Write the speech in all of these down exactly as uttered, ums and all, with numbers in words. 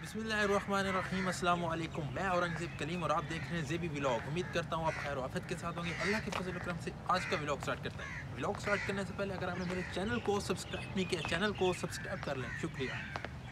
बिस्मिल्लाहिर्रहमानिर्रहीम, अस्सलाम वालेकुम। मैं औरंगज़ेब कलीम और आप देख रहे हैं ज़ेबी व्लॉग। उम्मीद करता हूँ आप खैर आफियत के साथ होंगे। अल्लाह के फजल करम से आज का व्लॉग स्टार्ट करते हैं। व्लॉग स्टार्ट करने से पहले अगर आपने मेरे चैनल को सब्सक्राइब नहीं किया, चैनल को सब्सक्राइब कर लें, शुक्रिया।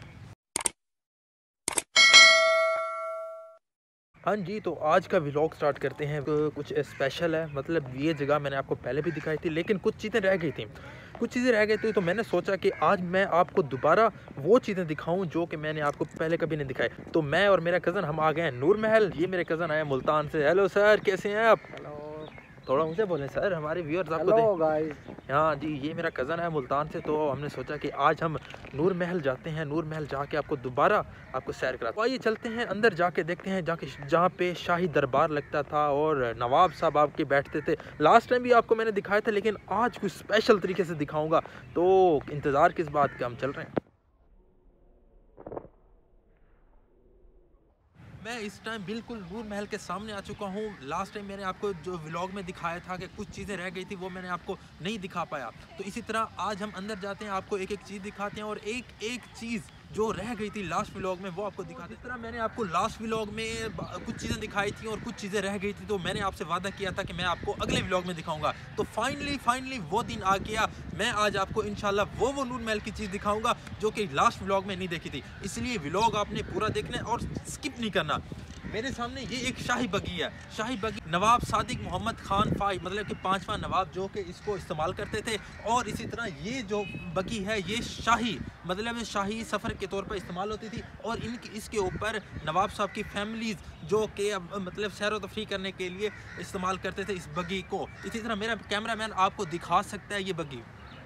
हाँ जी, तो आज का व्लॉग स्टार्ट करते हैं। तो कुछ स्पेशल है, मतलब ये जगह मैंने आपको पहले भी दिखाई थी, लेकिन कुछ चीज़ें रह गई थी कुछ चीज़ें रह गई थी तो मैंने सोचा कि आज मैं आपको दोबारा वो चीज़ें दिखाऊं जो कि मैंने आपको पहले कभी नहीं दिखाई। तो मैं और मेरा कज़न हम आ गए हैं नूर महल। ये मेरे कज़न आए मुल्तान से। हेलो सर, कैसे हैं आप? हेलो। थोड़ा ऊँचे बोलें सर, हमारे व्यूअर्स आपको हेलो देख। गाइस। हाँ जी, ये मेरा कज़न है मुल्तान से। तो हमने सोचा कि आज हम नूर महल जाते हैं। नूर महल जाके आपको दोबारा आपको सैर करा। तो आइए चलते हैं अंदर, जाके देखते हैं जाके जहाँ पे शाही दरबार लगता था और नवाब साहब आपके बैठते थे। लास्ट टाइम भी आपको मैंने दिखाया था, लेकिन आज कुछ स्पेशल तरीके से दिखाऊंगा। तो इंतज़ार किस बात का, हम चल रहे हैं। मैं इस टाइम बिल्कुल नूर महल के सामने आ चुका हूँ। लास्ट टाइम मैंने आपको जो व्लॉग में दिखाया था कि कुछ चीज़ें रह गई थी, वो मैंने आपको नहीं दिखा पाया। तो इसी तरह आज हम अंदर जाते हैं, आपको एक एक चीज़ दिखाते हैं और एक एक चीज़ जो रह गई थी लास्ट व्लॉग में वो आपको दिखाते हैं। जिस तरह मैंने आपको लास्ट व्लॉग में कुछ चीज़ें दिखाई थी और कुछ चीज़ें रह गई थी, तो मैंने आपसे वादा किया था कि मैं आपको अगले व्लॉग में दिखाऊंगा। तो फाइनली फाइनली वो दिन आ गया। मैं आज आपको इंशाल्लाह वो वो नूर महल की चीज़ दिखाऊंगा जो कि लास्ट व्लॉग में नहीं देखी थी। इसलिए व्लॉग आपने पूरा देखना है और स्किप नहीं करना। मेरे सामने ये एक शाही बगी है। शाही बगी नवाब सादिक मोहम्मद खान फाई, मतलब कि पांचवा नवाब जो कि इसको इस्तेमाल करते थे। और इसी तरह ये जो बगी है ये शाही, मतलब शाही सफ़र के तौर पर इस्तेमाल होती थी। और इनकी इसके ऊपर नवाब साहब की फैमिलीज़ जो कि मतलब सैर व तफरी करने के लिए इस्तेमाल करते थे इस बगी को। इसी तरह मेरा कैमरामैन आपको दिखा सकता है ये बगी।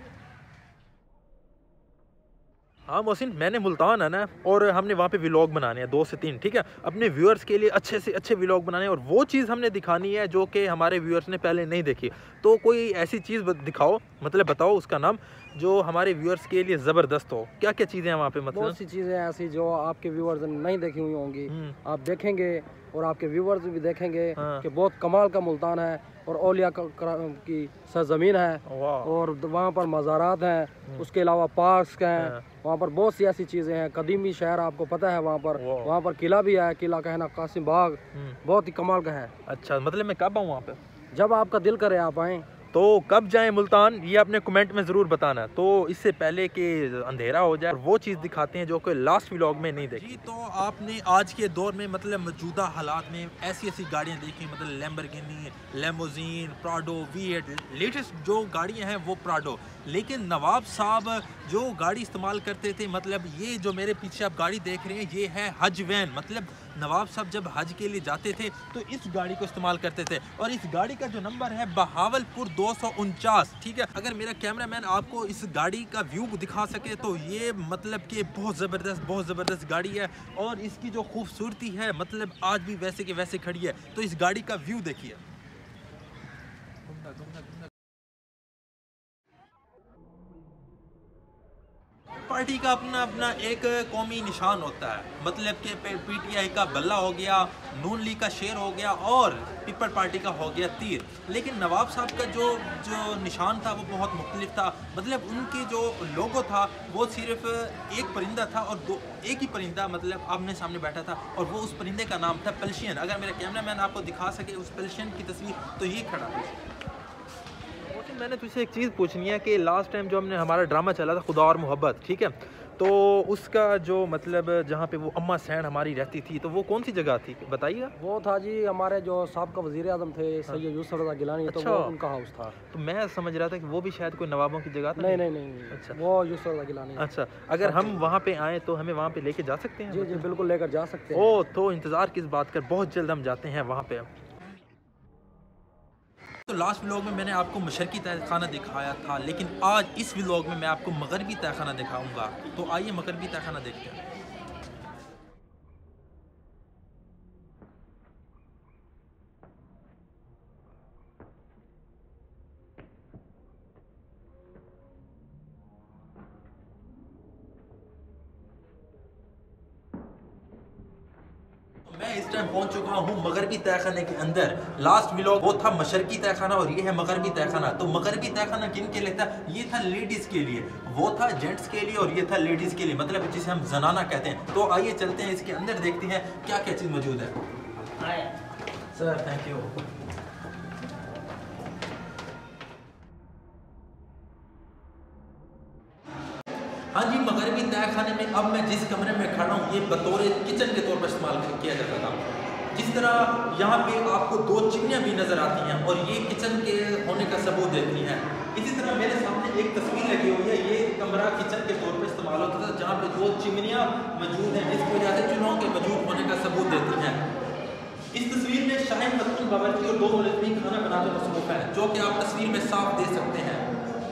हाँ मोहसिन, मैंने मुल्तान आना है और हमने वहाँ पे व्लॉग बनाने हैं दो से तीन, ठीक है। अपने व्यूअर्स के लिए अच्छे से अच्छे व्लॉग बनाने हैं और वो चीज़ हमने दिखानी है जो कि हमारे व्यूअर्स ने पहले नहीं देखी। तो कोई ऐसी चीज़ दिखाओ, मतलब बताओ उसका नाम, जो हमारे व्यूअर्स के लिए ज़बरदस्त हो। क्या क्या चीज़ें हैं वहाँ पे? मतलब बहुत सी चीज़ें ऐसी जो आपके व्यूवर्स ने नहीं देखी हुई होंगी, आप देखेंगे और आपके व्यूवर्स भी देखेंगे। हाँ। कि बहुत कमाल का मुल्तान है और औलिया की सरजमीन है और वहाँ पर मज़ारात हैं। उसके अलावा पार्क हैं। हाँ। वहाँ पर बहुत सी ऐसी चीज़ें हैं। कदीमी शहर आपको पता है वहाँ पर। वहाँ पर किला भी है, किला कहना कासिम बाग, बहुत ही कमाल का है। अच्छा, मतलब मैं कब आऊँ वहाँ पे? जब आपका दिल करे आप आएँ। तो कब जाएं मुल्तान, ये आपने कमेंट में ज़रूर बताना। तो इससे पहले कि अंधेरा हो जाए, वो चीज़ दिखाते हैं जो कि लास्ट व्लॉग में नहीं देखी। तो आपने आज के दौर में मतलब मौजूदा हालात में ऐसी ऐसी गाड़ियाँ देखी, मतलब Lamborghini, limousine, Prado, V eight, latest जो गाड़ियाँ हैं वो प्राडो। लेकिन नवाब साहब जो गाड़ी इस्तेमाल करते थे, मतलब ये जो मेरे पीछे आप गाड़ी देख रहे हैं ये है हज वैन। मतलब नवाब साहब जब हज के लिए जाते थे तो इस गाड़ी को इस्तेमाल करते थे और इस गाड़ी का जो नंबर है बहावलपुर दो सौ उनचास, ठीक है। अगर मेरा कैमरामैन आपको इस गाड़ी का व्यू दिखा सके तो ये मतलब कि बहुत ज़बरदस्त बहुत ज़बरदस्त गाड़ी है और इसकी जो खूबसूरती है मतलब आज भी वैसे के वैसे खड़ी है। तो इस गाड़ी का व्यू देखिए। पार्टी का अपना अपना एक कौमी निशान होता है, मतलब कि पीटीआई का बल्ला हो गया, नून लीग का शेर हो गया और पीपल पार्टी का हो गया तीर। लेकिन नवाब साहब का जो जो निशान था वो बहुत मुख्तलिफ था। मतलब उनके जो लोगो था वो सिर्फ एक परिंदा था और दो एक ही परिंदा मतलब आमने सामने बैठा था और वो उस परिंदे का नाम था पल्शियन। अगर मेरा कैमरामैन आपको दिखा सके उस पल्शियन की तस्वीर, तो ये खड़ा है। मैंने तुझसे एक चीज़ पूछनी है कि लास्ट टाइम जो हमने हमारा ड्रामा चला था खुदा और मोहब्बत, ठीक है, तो उसका जो मतलब जहाँ पे वो अम्मा सैन हमारी रहती थी, तो वो कौन सी जगह थी बताइएगा? वो था जी हमारे जो साबिक़ा वज़ीर आज़म थे सैयद यूसुफ रज़ा गिलानी। अच्छा। तो वो उनका हाउस था। तो मैं समझ रहा था कि वो भी शायद कोई नवाबों की जगह था। नहीं नहीं नहीं, अच्छा, वो यूसुफ रज़ा गिलानी। अच्छा, अगर हम वहाँ पे आए तो हमें वहाँ पे लेके जा सकते हैं? जी जी बिल्कुल लेकर जा सकते हैं। ओह, तो इंतज़ार किस बात का, बहुत जल्द हम जाते हैं वहाँ पे। तो लास्ट व्लॉग में मैंने आपको मशरकी तहखाना दिखाया था, लेकिन आज इस व्लॉग में मैं आपको मगरबी तहखाना दिखाऊंगा। तो आइए मगरबी तहखाना देखते हैं। मैं इस इस टाइम पहुंच चुका हूँ मगरबी तहखाने के अंदर। लास्ट व्लॉग वो था मशरकी तहखाना और ये है मगरबी तहखाना। तो मगरबी तहखाना किन के लिए था? ये था लेडीज के लिए, वो था जेंट्स के लिए और ये था लेडीज के लिए, मतलब जिसे हम जनाना कहते हैं। तो आइए चलते हैं इसके अंदर, देखते हैं क्या क्या चीज़ मौजूद है। Sir thank you. हाँ जी, मगरबी तहखाने में अब मैं जिस कमरे में खड़ा हूँ ये बतौर किचन के तौर पर इस्तेमाल किया जाता था। जिस तरह यहाँ पे आपको दो चिमनियाँ भी नज़र आती हैं और ये किचन के होने का सबूत देती हैं। इसी तरह मेरे सामने एक तस्वीर लगी हुई है, ये कमरा किचन के तौर पर इस्तेमाल होता था जहाँ पे दो चिमनियाँ मौजूद हैं जिसकी वजह से चूल्हों के मौजूद होने का सबूत देती हैं। इस तस्वीर में शाहीन पत्तून बावर्ची और दो मुलज़िमीन खाना बनाते मसरूफ़ हैं, जो कि आप तस्वीर में साफ देख सकते हैं।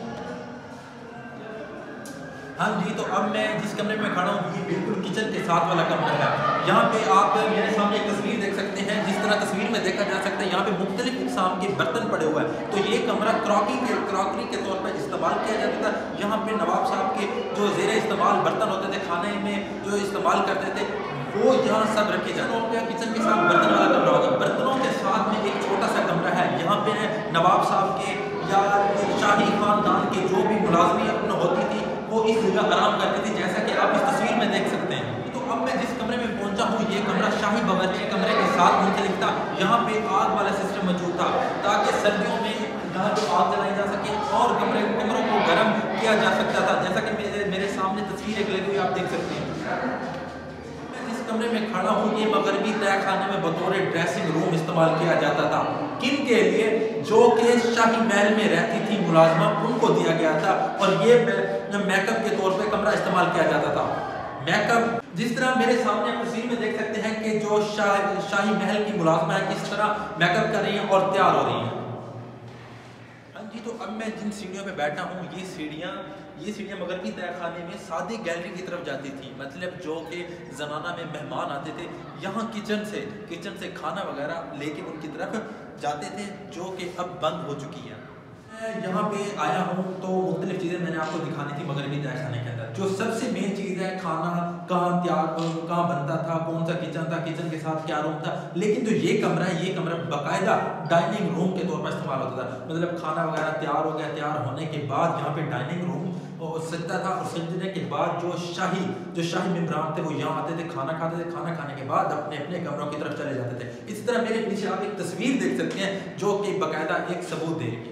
हाँ जी, तो अब मैं जिस कमरे में खड़ा हूँ ये बिल्कुल किचन के साथ वाला कमरा है। यहाँ पे आप मेरे सामने एक तस्वीर देख सकते हैं। जिस तरह तस्वीर में देखा जा सकता है यहाँ पे मुख्तलिफ इक़साम के बर्तन पड़े हुए हैं। तो ये कमरा क्रॉकरी के क्रॉकरी के तौर पर इस्तेमाल किया जाता था। यहाँ पे नवाब साहब के जो ज़ेर इस्तेमाल बर्तन होते थे, खाने में जो इस्तेमाल करते थे, वो यहाँ सब रखे जाते हैं। किचन के साथ बर्तन वाला कमरा होगा। बर्तनों के साथ में एक छोटा सा कमरा है। यहाँ पे नवाब साहब के या शाही खानदान के जो भी मुलाजमी अपने होती थी वो इस जगह आराम करती थी, जैसा कि आप इस तस्वीर में देख सकते हैं। तो अब मैं जिस कमरे में पहुंचा हूँ ये कमरा शाही बावर्ची कमरे के साथ मुंसलिक था। यहाँ पे आग वाला सिस्टम मौजूद था ताकि सर्दियों में यहाँ पे आग जलाई जा सके और कमरे कमरों को गर्म किया जा सकता था, जैसा कि मेरे मेरे सामने तस्वीर एक लगी हुई आप देख सकते हैं। कमरे में खड़ा हूँ ये मगरबी तहखाने में बतौर ड्रेसिंग रूम इस्तेमाल किया जाता था। किन के लिए? जो कि शाही महल में रहती थी मुलाजमा, उनको दिया गया था। और ये मेकअप के तौर पे कमरा इस्तेमाल किया जाता था। मेकअप जिस तरह मेरे सामने तस्वीर में देख सकते हैं कि जो शाह शाही महल की मुलाजमा है किस तरह मेकअप कर रही हैं और तैयार हो रही हैं। हाँ जी, तो अब मैं जिन सीढ़ियों पे बैठा हूँ ये सीढ़ियाँ ये सीढ़ियाँ मगरबी तहखाने में सादी गैलरी की तरफ जाती थी, मतलब जो कि ज़नाना में मेहमान आते थे यहाँ किचन से किचन से खाना वगैरह लेके उनकी तरफ जाते थे, जो कि अब बंद हो चुकी है। मैं यहाँ पे आया हूँ तो मुख्तलिफ चीज़ें मैंने आपको दिखानी थी मगरबी तहखाने के अंदर। जो सबसे मेन चीज़ है खाना कहाँ तैयार कहाँ बनता था, कौन सा किचन था, किचन के साथ क्या रूम था। लेकिन जो ये कमरा है ये कमरा बाकायदा डाइनिंग रूम के तौर पर इस्तेमाल होता था, मतलब खाना वगैरह तैयार हो गया, तैयार होने के बाद यहाँ पे डाइनिंग रूम और सजदा था और सजने के बाद जो शाही जो शाही मेहमान थे वो यहाँ आते थे, खाना खाते थे, खाना खाने के बाद अपने अपने कमरों की तरफ चले जाते थे। इसी तरह मेरे पीछे आप एक तस्वीर देख सकते हैं जो कि बाकायदा एक सबूत दे रही है।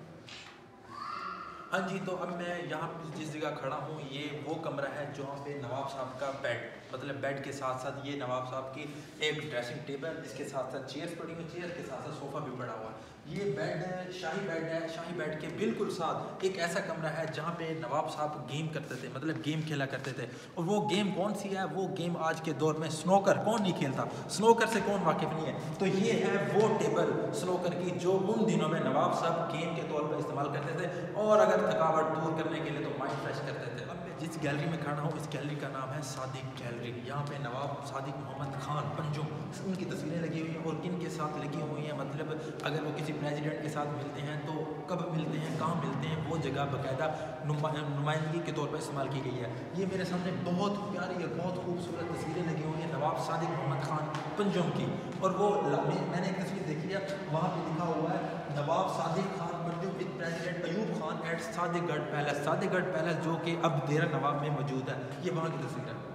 हाँ जी, तो अब मैं यहाँ जिस जगह खड़ा हूँ ये वो कमरा है जहाँ पे नवाब साहब का बेड, मतलब बेड के साथ साथ ये नवाब साहब की एक ड्रेसिंग टेबल, इसके साथ साथ चेयर्स पड़ी हुई, चेयर के साथ साथ सोफ़ा भी पड़ा हुआ है। ये बेड शाही बेड है। शाही बेड के बिल्कुल साथ एक ऐसा कमरा है जहाँ पे नवाब साहब गेम करते थे, मतलब गेम खेला करते थे। और वो गेम कौन सी है? वो गेम आज के दौर में स्नोकर, कौन नहीं खेलता, स्नोकर से कौन वाकिफ़ नहीं है। तो ये है वो टेबल स्नोकर की जो उन दिनों में नवाब साहब गेम के तौर पर इस्तेमाल करते थे और अगर थकावट दूर करने के लिए तो माइंड फ्रेश करते थे। अब मैं जिस गैलरी में खड़ा हूँ इस गैलरी का नाम है सादिक गैलरी। यहाँ पे नवाब सादिक मोहम्मद खान पंजुम उनकी तस्वीरें लगी हुई हैं और किन के साथ लगी हुई हैं, मतलब अगर वो किसी प्रेसिडेंट के साथ मिलते हैं तो कब मिलते हैं, कहाँ मिलते हैं, वो जगह बाकायदा नुमाइंदगी के तौर पर इस्तेमाल की गई है। ये मेरे सामने बहुत प्यारी और बहुत खूबसूरत तस्वीरें लगी हुई हैं नवाब सादिक मोहम्मद खान पंजुम की। और वो मैंने एक तस्वीर देखी है, वहाँ पर लिखा हुआ है नवाब सादिक खान पंजुम with President Ayub Khan at Sadiqgarh palace. Sadiqgarh palace जो कि अब देरा नवाब में मौजूद है, ये वहाँ की तस्वीर है।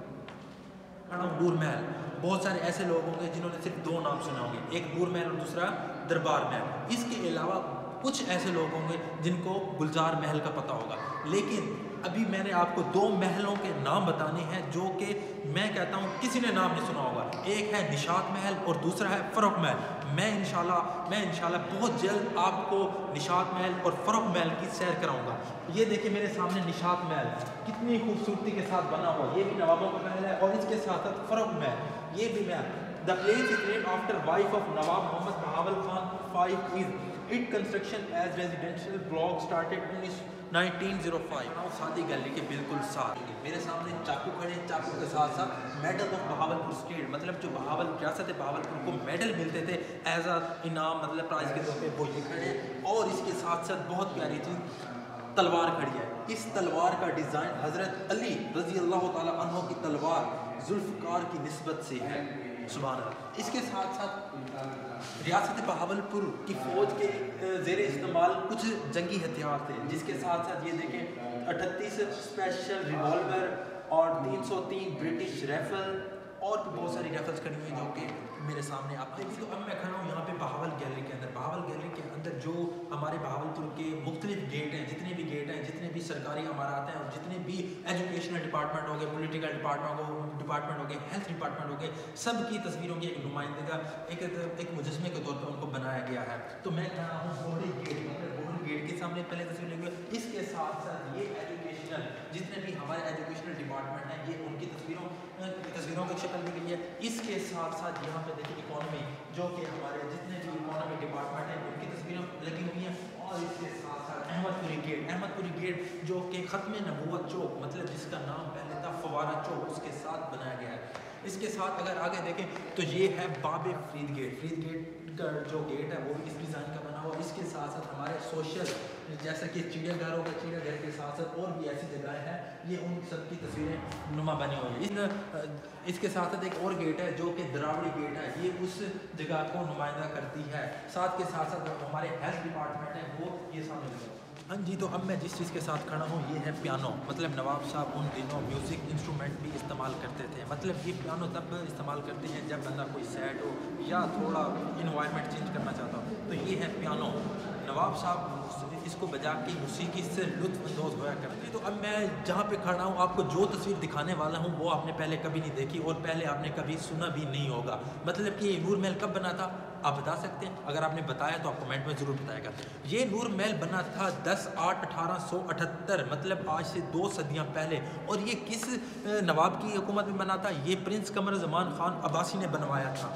नूर महल, बहुत सारे ऐसे लोग होंगे जिन्होंने सिर्फ दो नाम सुने होंगे, एक नूर महल और दूसरा दरबार महल। इसके अलावा कुछ ऐसे लोग होंगे जिनको गुलजार महल का पता होगा। लेकिन अभी मैंने आपको दो महलों के नाम बताने हैं जो कि मैं कहता हूँ किसी ने नाम नहीं सुना होगा। एक है निशात महल और दूसरा है फ़रोग़ महल। मैं इंशाल्लाह मैं इंशाल्लाह बहुत जल्द आपको निशात महल और फ़रोग़ महल की सैर कराऊंगा। ये देखिए मेरे सामने निशात महल कितनी खूबसूरती के साथ बना हुआ, ये भी नवाबों का महल है। और इसके साथ साथ फ़रोग़ महल, ये भी महल। The place is named after wife of Nawab Mohammad Bahawal Khan five is it construction as residential block started in nineteen o five. सादी गैलरी के बिल्कुल साथ मेरे सामने चाकू खड़े, चाकू के साथ साथ मेडल ऑफ बहावलपुर स्टेट, मतलब जो बहावल रियासत बहावलपुर को मेडल मिलते थे एज अ इनाम, मतलब प्राइज के तौर पे वो ये खड़े। और इसके साथ साथ बहुत प्यारी चीज़ तलवार खड़ी है। इस तलवार का डिज़ाइन हज़रत अली रज़ी अल्लाह ताला अन्हो की तलवार जुल्फ़कार की निस्बत से है। सुभान अल्लाह। इसके साथ साथ रियासत बहावलपुर की फ़ौज के ज़ेर इस्तेमाल कुछ जंगी हथियार थे, जिसके साथ साथ ये देखें अठतीस स्पेशल रिवॉल्वर और तीन सौ तीन ब्रिटिश राइफल और भी बहुत सारी राइफल्स खड़ी हुई जो कि मेरे सामने आप देखिए। तो अब मैं खड़ा हूँ यहाँ पे बहावल गैलरी के अंदर। बहावल गैलरी के अंदर जो हमारे बहावलपुर के मुख्तलिफ गेट हैं, जितने भी गेट हैं, जितने भी सरकारी अमारात हैं और जितने भी एजुकेशनल डिपार्टमेंट हो गए, पॉलिटिकल डिपार्टमेंट हो डिपार्टमेंट हो गए, हेल्थ डिपार्टमेंट हो गए, सब की तस्वीरों की एक नुमाइंदगा एक एक मुजस्मे के तौर पर उनको बनाया गया है। तो मैं खड़ा हूँ बोहरी गेट बोहरी गेट के सामने पहले तस्वीर लेंगे। इसके साथ साथ ये एजुकेशनल जितने भी हमारे एजुकेशनल डिपार्टमेंट हैं, ये उनकी तस्वीरों तस्वीरों की शक्ल दी गई है। इसके साथ साथ यहाँ पे देखिए इकोनॉमी जो कि हमारे जितने भी इकोनॉमी डिपार्टमेंट हैं उनकी तस्वीरें लगी हुई हैं। और इसके साथ साथ अहमदपुरी गेट अहमदपुरी गेट जो कि ख़त्म नबूवत चौक मतलब जिसका नाम पहले था फवारा चौक, उसके साथ बनाया गया है। इसके साथ अगर आगे देखें तो ये है बाबे फरीद गेट फरीद गेट का जो गेट है वो भी इस डिज़ाइन का बना हुआ। इसके साथ साथ हमारे सोशल जैसा कि चिड़ियाघर होगा, चिड़ियाघर के साथ साथ और भी ऐसी जगह हैं, ये उन सब की तस्वीरें नुमा बनी हुई है। इन इसके साथ साथ एक और गेट है जो कि दरावड़ी गेट है, ये उस जगह को नुमाइंदा करती है। साथ के साथ साथ हमारे हेल्थ डिपार्टमेंट है वो ये सामने लगा। हाँ जी, तो अब मैं जिस चीज़ के साथ खड़ा हूँ ये है पियानो। मतलब नवाब साहब उन दिनों म्यूज़िक इंस्ट्रूमेंट भी इस्तेमाल करते थे। मतलब ये पियानो तब इस्तेमाल करते हैं जब बंदा कोई सैड हो या थोड़ा इन्वायरमेंट चेंज करना चाहता हो, तो ये है पियानो। नवाब साहब इसको बजा के मौसीकी से लुत्फ़अंदोज़ होया करते। तो अब मैं जहाँ पे खड़ा हूँ आपको जो तस्वीर दिखाने वाला हूँ वो आपने पहले कभी नहीं देखी और पहले आपने कभी सुना भी नहीं होगा। मतलब कि ये नूर महल कब बना था आप बता सकते हैं? अगर आपने बताया तो आप कमेंट में ज़रूर बताएगा। ये नूर महल बना था दस आठ अठारह सौ अठहत्तर मतलब आज से दो सदियाँ पहले। और ये किस नवाब की हुकूमत में बना था? ये प्रिंस कमर ज़मान ख़ान अब्बासी ने बनवाया था।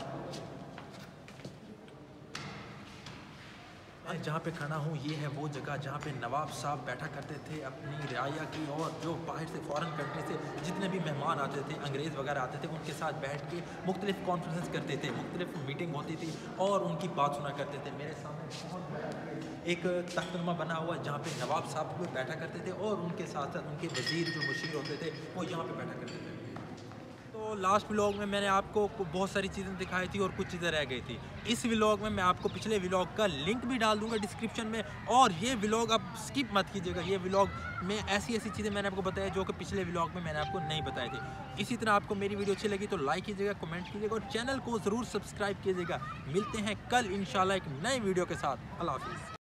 जहाँ पे खड़ा हूँ ये है वो जगह जहाँ पे नवाब साहब बैठा करते थे अपनी रियाया की, और जो बाहर से फॉरेन कंट्री से जितने भी मेहमान आते थे, अंग्रेज़ वगैरह आते थे, उनके साथ बैठ के मुख्तलिफ कॉन्फ्रेंस करते थे, मुख्तलिफ मीटिंग होती थी और उनकी बात सुना करते थे। मेरे सामने बहुत बड़ा एक तख्तनुमा बना हुआ है जहाँ पे नवाब साहब बैठा करते थे और उनके साथ साथ उनके वज़ीर जो मुशीर होते थे वो यहाँ पर बैठा करते थे। तो लास्ट व्लॉग में मैंने आपको बहुत सारी चीज़ें दिखाई थी और कुछ चीज़ें रह गई थी। इस व्लॉग में मैं आपको पिछले व्लॉग का लिंक भी डाल दूंगा डिस्क्रिप्शन में, और ये व्लॉग आप स्किप मत कीजिएगा। ये व्लॉग में ऐसी ऐसी चीज़ें मैंने आपको बताया जो कि पिछले व्लॉग में मैंने आपको नहीं बताई थी। इसी तरह आपको मेरी वीडियो अच्छी लगी तो लाइक कीजिएगा, कमेंट कीजिएगा और चैनल को ज़रूर सब्सक्राइब कीजिएगा। मिलते हैं कल इंशाल्लाह एक नई वीडियो के साथ। अल्लाह हाफिज़।